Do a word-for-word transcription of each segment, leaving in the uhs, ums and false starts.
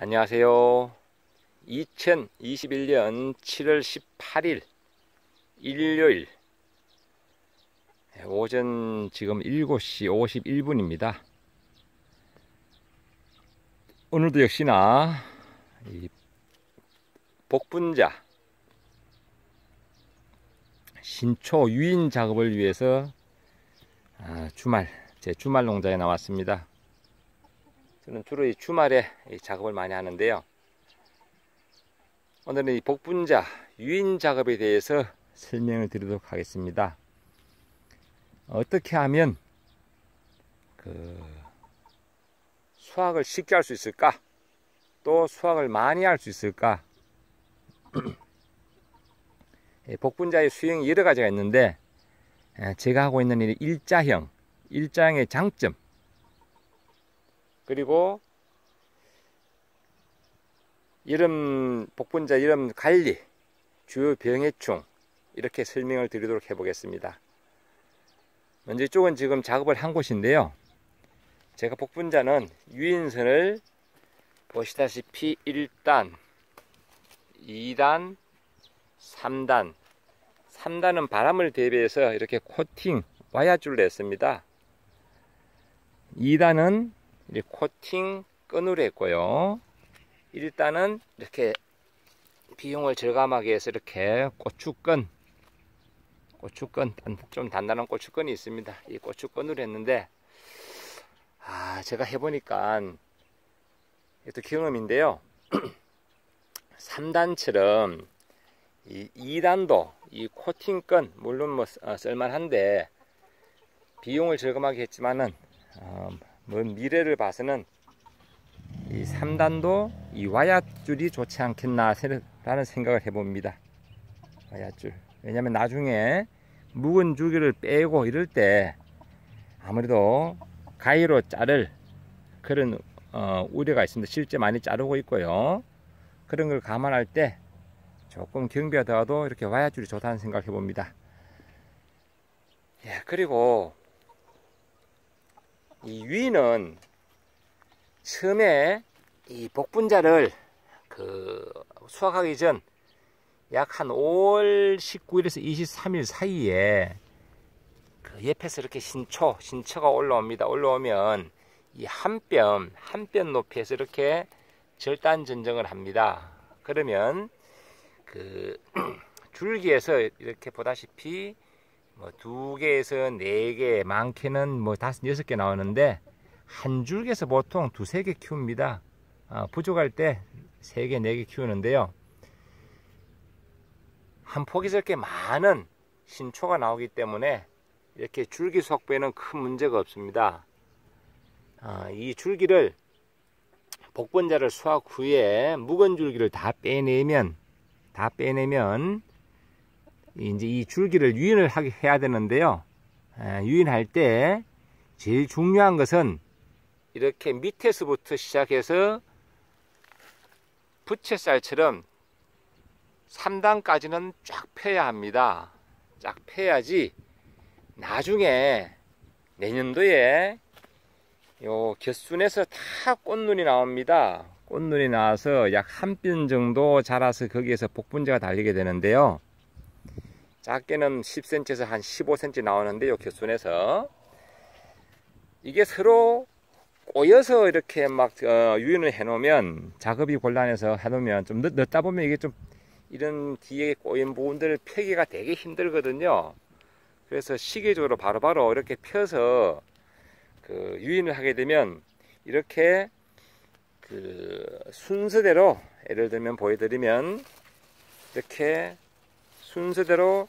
안녕하세요. 이천이십일 년 칠월 십팔일 일요일 오전 지금 일곱 시 오십일 분입니다. 오늘도 역시나 이 복분자 신초 유인 작업을 위해서 주말 제 주말 농장에 나왔습니다. 저는 주로 이 주말에 이 작업을 많이 하는데요. 오늘은 이 복분자 유인 작업에 대해서 설명을 드리도록 하겠습니다. 어떻게 하면 그 수확을 쉽게 할 수 있을까? 또 수확을 많이 할 수 있을까? 복분자의 수형이 여러 가지가 있는데 제가 하고 있는 이 일자형, 일자형의 장점, 그리고 여름 복분자 여름 관리, 주요 병해충 이렇게 설명을 드리도록 해보겠습니다. 먼저 이쪽은 지금 작업을 한 곳인데요. 제가 복분자는 유인선을 보시다시피 일 단, 이 단, 삼 단, 삼 단은 바람을 대비해서 이렇게 코팅 와야줄을 했습니다. 이 단은 이렇게 코팅 끈으로 했고요. 일 단은 이렇게 비용을 절감하기 위해서 이렇게 고추끈, 고추끈, 좀 단단한 고추끈이 있습니다. 이 고추끈으로 했는데, 아, 제가 해보니까 이것도 경험인데요. 삼 단처럼 이 이 단도 이 코팅끈, 물론 뭐 쓸만한데 비용을 절감하게 했지만은 어, 먼 미래를 봐서는 이 삼 단도 이 와야줄이 좋지 않겠나 라는 생각을 해봅니다. 와야줄. 왜냐면 나중에 묵은 줄기를 빼고 이럴 때 아무래도 가위로 자를 그런 어, 우려가 있습니다. 실제 많이 자르고 있고요. 그런 걸 감안할 때 조금 경비가 더라도 이렇게 와야줄이 좋다는 생각을 해봅니다. 예, 그리고 이 유인은 처음에 이 복분자를 그 수확하기 전 약 한 오월 십구일에서 이십삼일 사이에 그 옆에서 이렇게 신초, 신초가 올라옵니다. 올라오면 이 한 뼘, 한 뼘 높이에서 이렇게 절단 전정을 합니다. 그러면 그 줄기에서 이렇게 보다시피 뭐 두 개에서 네 개, 많게는 뭐 다섯, 여섯 개 나오는데 한 줄기에서 보통 두세 개 키웁니다. 아, 부족할 때 세 개, 네 개 키우는데요. 한 폭에서 이렇게 많은 신초가 나오기 때문에 이렇게 줄기 수확부에는 큰 문제가 없습니다. 아, 이 줄기를 복분자를 수확 후에 묵은 줄기를 다 빼내면 다 빼내면 이제 이 줄기를 유인을 하게 해야 되는데요. 아, 유인할 때 제일 중요한 것은 이렇게 밑에서부터 시작해서 부채살처럼 삼 단까지는 쫙 펴야 합니다. 쫙 펴야지 나중에 내년도에 요 곁순에서 다 꽃눈이 나옵니다. 꽃눈이 나와서 약 한 뼘 정도 자라서 거기에서 복분자가 달리게 되는데요. 작게는 십 센티미터에서 한 십오 센티미터 나오는데 요 곁순에서 이게 서로 꼬여서 이렇게 막 어, 유인을 해 놓으면 작업이 곤란해서 해 놓으면 좀 넣, 넣다 보면 이게 좀 이런 뒤에 꼬인 부분들 펴기가 되게 힘들거든요. 그래서 시계적으로 바로바로 바로 이렇게 펴서 그 유인을 하게 되면 이렇게 그 순서대로, 예를 들면 보여드리면 이렇게 순서대로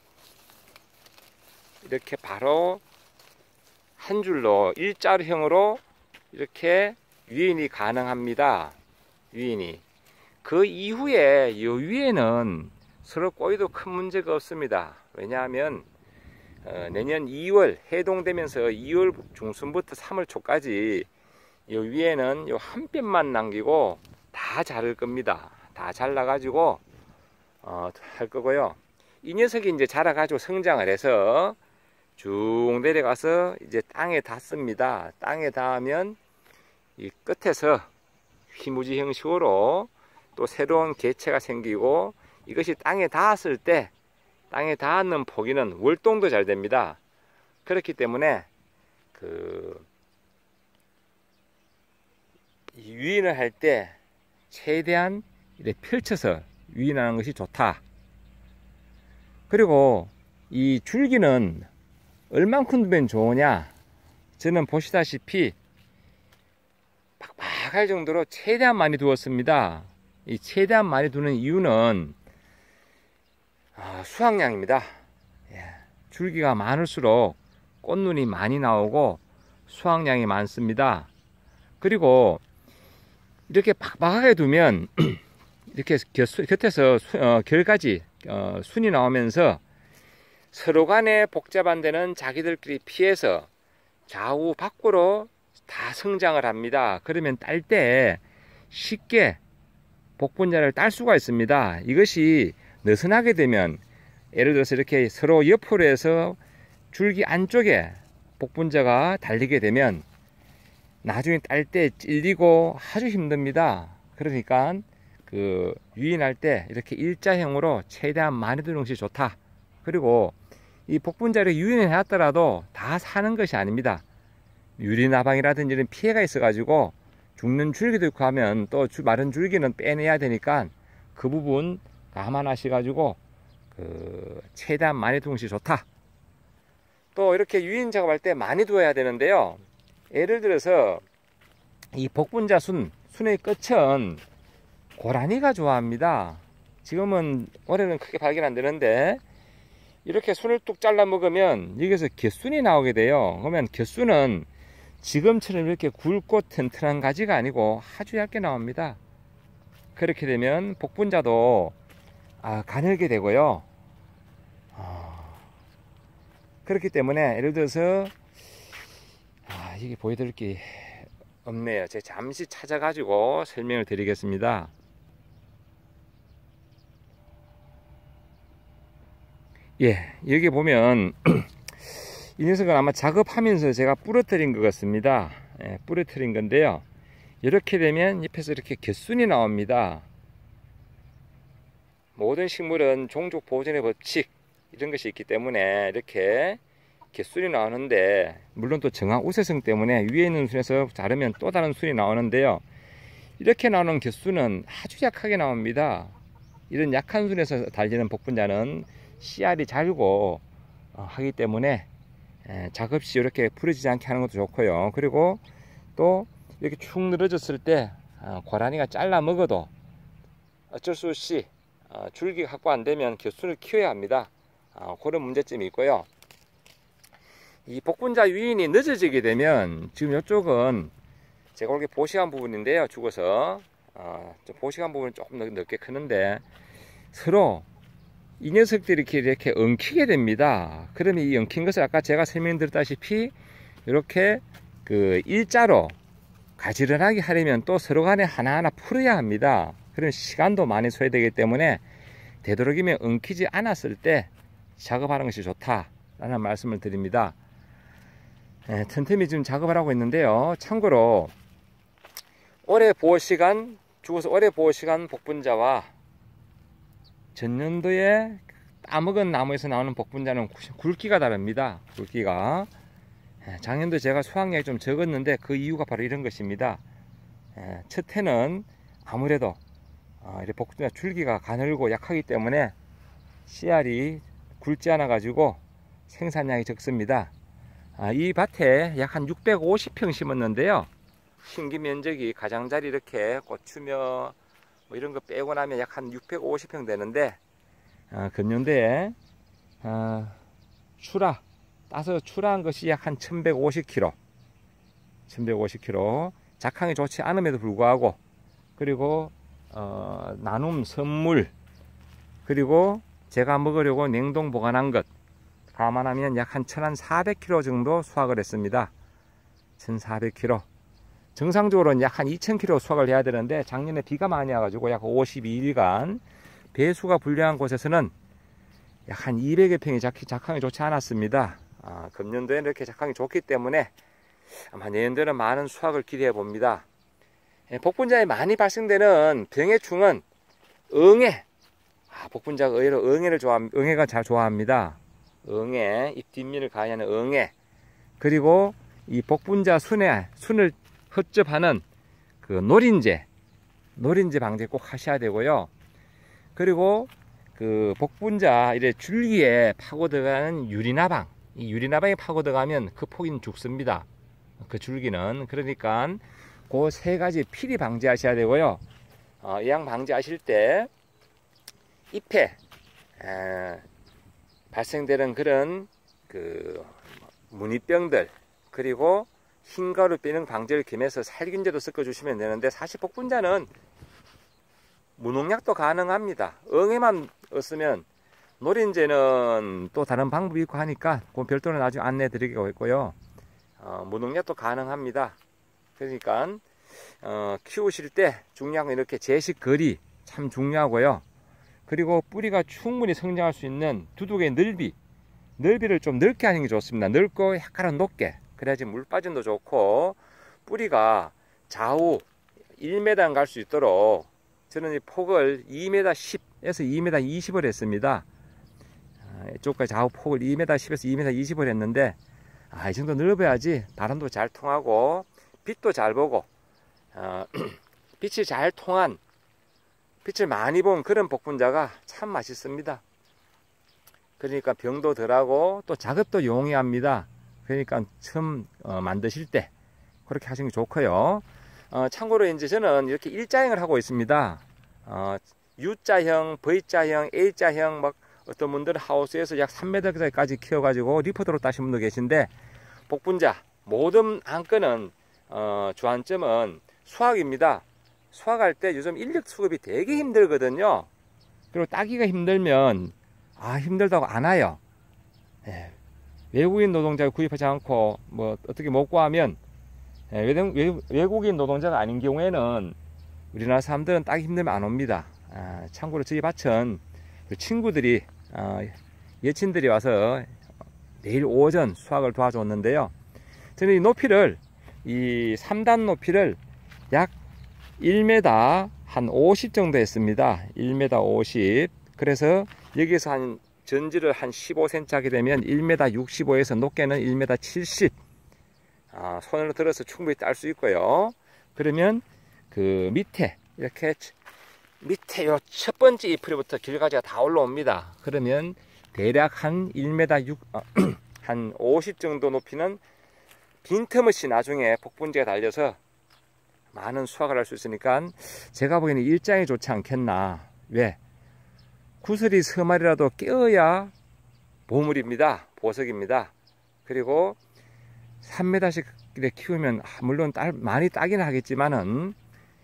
이렇게 바로 한 줄로 일자형으로 이렇게 유인이 가능합니다. 유인이. 그 이후에 이 위에는 서로 꼬여도 큰 문제가 없습니다. 왜냐하면 어, 내년 이월 해동되면서 이월 중순부터 삼월 초까지 이 위에는 요 한 뼘만 남기고 다 자를 겁니다. 다 잘라가지고 어, 할 거고요. 이 녀석이 이제 자라가지고 성장을 해서 쭉 내려가서 이제 땅에 닿습니다. 땅에 닿으면 이 끝에서 피무지 형식으로 또 새로운 개체가 생기고, 이것이 땅에 닿았을 때 땅에 닿는 포기는 월동도 잘 됩니다. 그렇기 때문에 그 유인을 할 때 최대한 이렇게 펼쳐서 유인하는 것이 좋다. 그리고 이 줄기는 얼만큼 두면 좋으냐, 저는 보시다시피 팍팍할 정도로 최대한 많이 두었습니다. 이 최대한 많이 두는 이유는 아, 수확량입니다. 예, 줄기가 많을수록 꽃눈이 많이 나오고 수확량이 많습니다. 그리고 이렇게 팍팍하게 두면 이렇게 곁, 곁에서 수, 어, 결까지 어, 순이 나오면서 서로 간에 복잡한 데는 자기들끼리 피해서 좌우 밖으로 다 성장을 합니다. 그러면 딸 때 쉽게 복분자를 딸 수가 있습니다. 이것이 느슨하게 되면, 예를 들어서 이렇게 서로 옆으로 해서 줄기 안쪽에 복분자가 달리게 되면 나중에 딸 때 찔리고 아주 힘듭니다. 그러니까 그 유인할 때 이렇게 일자형으로 최대한 많이 두는 것이 좋다. 그리고 이 복분자를 유인해 놨더라도 다 사는 것이 아닙니다. 유리나방이라든지 이런 피해가 있어 가지고 죽는 줄기도 있고 하면 또 마른 줄기는 빼내야 되니까 그 부분 감안하시 가지고 그 최대한 많이 두는 것이 좋다. 또 이렇게 유인 작업할 때 많이 두어야 되는데요, 예를 들어서 이 복분자 순, 순의 끝은 고라니가 좋아합니다. 지금은 올해는 크게 발견 안 되는데, 이렇게 순을 뚝 잘라 먹으면 여기서 곁순이 나오게 돼요. 그러면 곁순은 지금처럼 이렇게 굵고 튼튼한 가지가 아니고 아주 얇게 나옵니다. 그렇게 되면 복분자도 아, 가늘게 되고요. 아, 그렇기 때문에 예를 들어서 아, 이게 보여드릴 게 없네요. 제가 잠시 찾아가지고 설명을 드리겠습니다. 예, 여기 보면 이 녀석은 아마 작업하면서 제가 부러뜨린 것 같습니다. 예, 부러뜨린 건데요, 이렇게 되면 잎에서 이렇게 곁순이 나옵니다. 모든 식물은 종족 보존의 법칙 이런 것이 있기 때문에 이렇게 곁순이 나오는데, 물론 또 정화 우세성 때문에 위에 있는 순에서 자르면 또 다른 순이 나오는데요, 이렇게 나오는 곁순은 아주 약하게 나옵니다. 이런 약한 순에서 달리는 복분자는 씨알이 잘고 어, 하기 때문에 에, 작업 시 이렇게 부러지지 않게 하는 것도 좋고요. 그리고 또 이렇게 축 늘어졌을 때 어, 고라니가 잘라 먹어도 어쩔 수 없이 어, 줄기가 확보 안 되면 곁순을 키워야 합니다. 어, 그런 문제점이 있고요. 이 복분자 유인이 늦어지게 되면, 지금 이쪽은 제가 이렇게 보시한 부분인데요, 죽어서 어, 좀 보시한 부분은 조금 넓게 크는데 서로 이 녀석들이 이렇게, 이렇게 엉키게 됩니다. 그러면 이 엉킨 것을 아까 제가 설명드렸다시피 이렇게 그 일자로 가지런하게 하려면 또 서로 간에 하나하나 풀어야 합니다. 그런 시간도 많이 소요되기 때문에 되도록이면 엉키지 않았을 때 작업하는 것이 좋다라는 말씀을 드립니다. 예, 틈틈이 지금 작업을 하고 있는데요, 참고로 올해 보호 시간, 죽어서 올해 보호 시간 복분자와 전년도에 따먹은 나무에서 나오는 복분자는 굵기가 다릅니다. 굵기가 작년도 제가 수확량이 좀 적었는데 그 이유가 바로 이런 것입니다. 첫 해는 아무래도 이렇게 복분자 줄기가 가늘고 약하기 때문에 씨알이 굵지 않아 가지고 생산량이 적습니다. 이 밭에 약 한 육백오십 평 심었는데요, 심기 면적이 가장자리 이렇게 고추며 뭐 이런 거 빼고 나면 약 한 육백오십 평 되는데, 어, 금년도에 어, 출하 따서 출하한 것이 약 한 천백오십 킬로그램 천백오십 킬로그램 작황이 좋지 않음에도 불구하고, 그리고 어, 나눔 선물, 그리고 제가 먹으려고 냉동 보관한 것 감안하면 약 한 천사백 킬로그램 정도 수확을 했습니다. 천사백 킬로그램. 정상적으로는 약 한 이천 킬로그램 수확을 해야 되는데 작년에 비가 많이 와가지고 약 오십이 일간 배수가 불량한 곳에서는 약 한 이백여 평이 작황이 좋지 않았습니다. 아, 금년도에는 이렇게 작황이 좋기 때문에 아마 내년도에는 많은 수확을 기대해 봅니다. 복분자에 많이 발생되는 병해충은 응애. 아, 복분자가 의외로 응애를 좋아, 응애가 잘 좋아합니다. 응애, 잎 뒷면을 가해하는 응애. 그리고 이 복분자 순에, 순을 흡접하는 그 노린재. 노린재 방제 꼭 하셔야 되고요. 그리고 그 복분자 이래 줄기에 파고 들어가는 유리나방. 이 유리나방에 파고 들어가면 그 폭인 죽습니다. 그 줄기는. 그러니까 그 세 가지 필히 방지하셔야 되고요. 어, 이양 방지하실 때 잎에 에, 발생되는 그런 그 무늬병들, 그리고 흰가루 빼는 방제를 겸해서 살균제도 섞어 주시면 되는데, 사실 복분자는 무농약도 가능합니다. 응애만 없으면 노린재는 또 다른 방법이 있고 하니까 그 별도로 나중에 안내해 드리겠고요. 어, 무농약도 가능합니다. 그러니까 어, 키우실 때 중요한 건 이렇게 제식 거리 참 중요하고요. 그리고 뿌리가 충분히 성장할 수 있는 두둑의 넓이, 넓이를 좀 넓게 하는 게 좋습니다. 넓고 약간 높게. 그래야지 물 빠짐도 좋고, 뿌리가 좌우 일 미터 갈 수 있도록 저는 이 폭을 이 미터 십에서 이 미터 이십을 했습니다. 이쪽까지 좌우 폭을 이 미터 십에서 이 미터 이십을 했는데, 아, 이 정도 넓어야지 바람도 잘 통하고 빛도 잘 보고 어, 빛이 잘 통한, 빛을 많이 본 그런 복분자가 참 맛있습니다. 그러니까 병도 덜하고 또 작업도 용이합니다. 그러니까 처음 어, 만드실 때 그렇게 하시는 게 좋고요. 어, 참고로 이제 저는 이렇게 일자형을 하고 있습니다. 어, U자형, V자형, A자형, 막 어떤 분들은 하우스에서 약 삼 미터까지 키워가지고 리포더로 따신 분도 계신데, 복분자 모든 안건은 어, 주안점은 수확입니다. 수확할 때 요즘 인력 수급이 되게 힘들거든요. 그리고 따기가 힘들면 아 힘들다고 안 와요. 예. 외국인 노동자를 구입하지 않고 뭐 어떻게 못 구하면, 예, 외, 외국인 노동자가 아닌 경우에는 우리나라 사람들은 따기 힘들면 안 옵니다. 아, 참고로 저희 밭은 친구들이 어, 예친들이 와서 내일 오전 수확을 도와줬는데요. 저는 이 높이를, 이 삼 단 높이를 약 일 미터 한 오십 정도 했습니다. 일 미터 오십. 그래서 여기서 한 전지를 한 십오 센티미터 하게 되면 일 미터 육십오에서 높게는 일 미터 칠십. 아, 손으로 들어서 충분히 딸 수 있고요. 그러면 그 밑에 이렇게 밑에 요 첫 번째 잎으로부터 길가지가 다 올라옵니다. 그러면 대략 한 일 미터 육, 어, 한 오십 정도 높이는 빈틈없이 나중에 복분자가 달려서 많은 수확을 할 수 있으니까 제가 보기에는 일장이 좋지 않겠나. 왜? 구슬이 서말이라도 깨어야 보물입니다. 보석입니다. 그리고 삼 미터씩 키우면 물론 딸, 많이 따기는 하겠지만은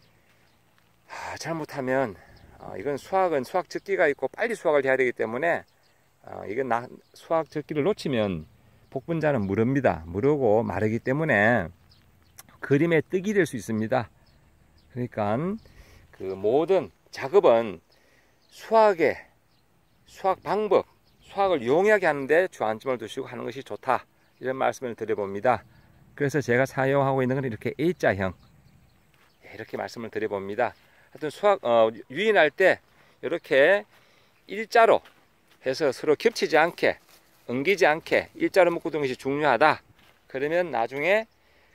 아, 잘못하면 어, 이건 수확은 수확 적기가 있고 빨리 수확을 해야 되기 때문에 어, 이건 나, 수확 적기를 놓치면 복분자는 무릅니다. 무르고 마르기 때문에 그림의 떡이 될 수 있습니다. 그러니까 그 모든 작업은 수확의 수확 방법, 수확을 용이하게 하는데 주안점을 두시고 하는 것이 좋다, 이런 말씀을 드려봅니다. 그래서 제가 사용하고 있는 건 이렇게 A자형, 이렇게 말씀을 드려봅니다. 하여튼 수확 어, 유인할 때 이렇게 일자로 해서 서로 겹치지 않게, 엉기지 않게 일자로 묶어두는 것이 중요하다. 그러면 나중에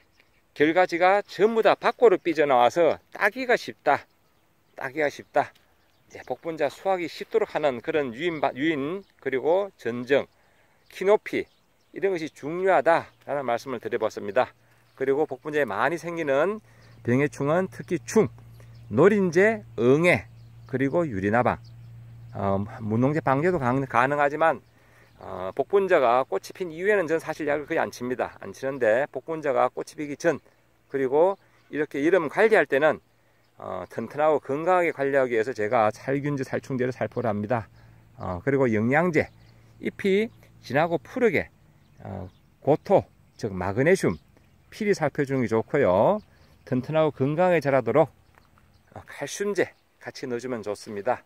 결가지가 전부 다 밖으로 삐져나와서 따기가 쉽다. 따기가 쉽다. 이제 복분자 수확이 쉽도록 하는 그런 유인, 유인 그리고 전정, 키높이, 이런 것이 중요하다라는 말씀을 드려봤습니다. 그리고 복분자에 많이 생기는 병해충은 특히 충, 노린재, 응애, 그리고 유리나방, 어, 무농제 방제도 가능하지만 어, 복분자가 꽃이 핀 이후에는 전 사실 약을 거의 안 칩니다. 안 치는데 복분자가 꽃이 피기 전, 그리고 이렇게 여름 관리할 때는 어, 튼튼하고 건강하게 관리하기 위해서 제가 살균제, 살충제를 살포를 합니다. 어, 그리고 영양제, 잎이 진하고 푸르게 어, 고토, 즉 마그네슘, 필히 살펴주는 게 좋고요. 튼튼하고 건강하게 자라도록 어, 칼슘제 같이 넣어주면 좋습니다.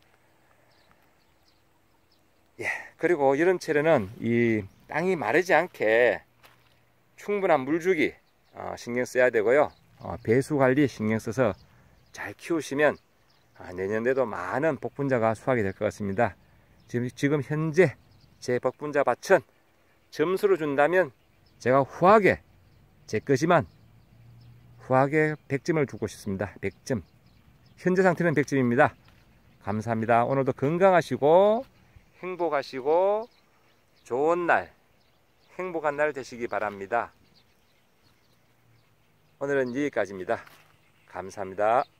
예, 그리고 여름철에는 이 땅이 마르지 않게 충분한 물주기 어, 신경 써야 되고요. 어, 배수 관리 신경 써서 잘 키우시면 내년에도 많은 복분자가 수확이 될 것 같습니다. 지금, 지금 현재 제 복분자 밭은 점수를 준다면 제가 후하게 제 거지만 후하게 백 점을 주고 싶습니다. 백 점. 현재 상태는 백 점입니다. 감사합니다. 오늘도 건강하시고 행복하시고 좋은 날, 행복한 날 되시기 바랍니다. 오늘은 여기까지입니다. 감사합니다.